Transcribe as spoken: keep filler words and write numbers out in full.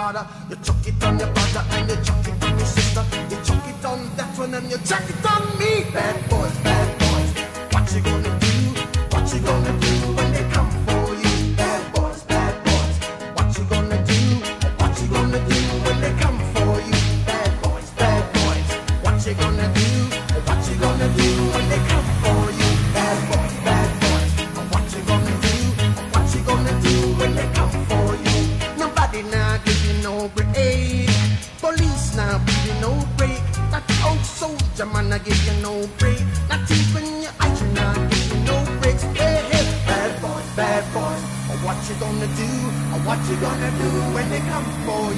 father, you chuck it on your brother, and you chuck it on your sister. You chuck it on that one, and you chuck it on me. Bad boys, bad boys, what you gonna do? What you gonna do when they come for you? Bad boys, bad boys, what you gonna do? What you gonna do when they come for you? Bad boys, bad boys, what you gonna do? What you gonna do when they come for you? Bad boys, bad boys, what you gonna do? What you gonna do when they come for you? Nobody now give you no break. Police now give you no break. That old soldier man I give you no break. Not even your eyes now give you no breaks. Hey, hey, bad boys, bad boys, what you gonna do? What you gonna do when they come for